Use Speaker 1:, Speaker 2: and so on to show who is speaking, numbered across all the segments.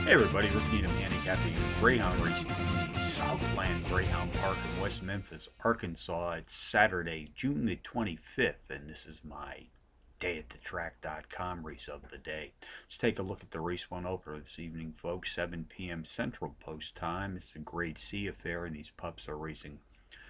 Speaker 1: Hey everybody, Rick Needham handicapping Greyhound racing in the Southland Greyhound Park in West Memphis, Arkansas. It's Saturday, June the 25th, and this is my dayatthetrack.com race of the day. Let's take a look at the race one opener this evening, folks. 7 p.m. Central Post time. It's a Grade C affair, and these pups are racing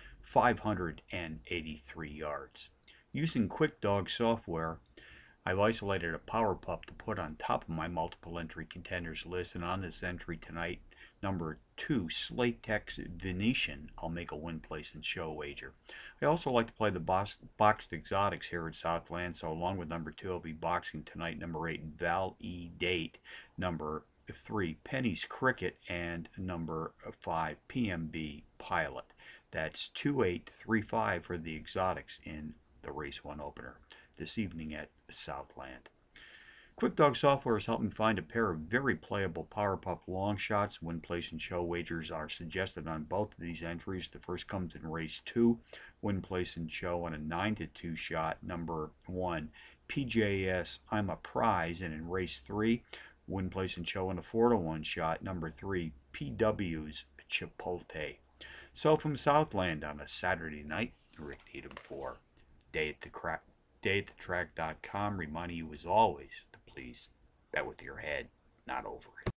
Speaker 1: 583 yards. Using Quick Dog software, I've isolated a power pup to put on top of my multiple entry contenders list, and on this entry tonight, number 2, Slatex Venetian, I'll make a win, place, and show wager. I also like to play the boxed exotics here at Southland, so along with number 2, I'll be boxing tonight number 8, Val E. Date, number 3, Penny's Cricket, and number 5, PMB Pilot. That's 2835 for the exotics in the race one opener this evening at Southland. Quick Dog software has helped me find a pair of very playable Power Pup long shots. Win, place, and show wagers are suggested on both of these entries. The first comes in race 2, win, place, and show on a 9-2 shot, number 1, PJS I'm a Prize, and in race 3, win, place, and show on a 4-1 shot, number 3, PW's Chipotle. So from Southland on a Saturday night, Rick Needham for dayatthetrack.com, reminding you as always to please bet with your head, not over it.